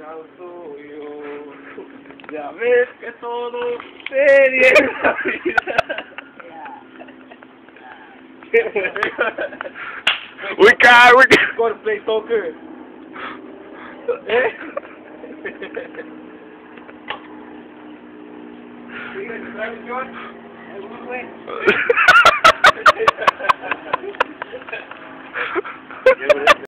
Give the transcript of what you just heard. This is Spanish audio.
enamorado tuyo. Ya ves que todo sería en la vida. We got. Go play soccer. ¿Eh? ¿Sí?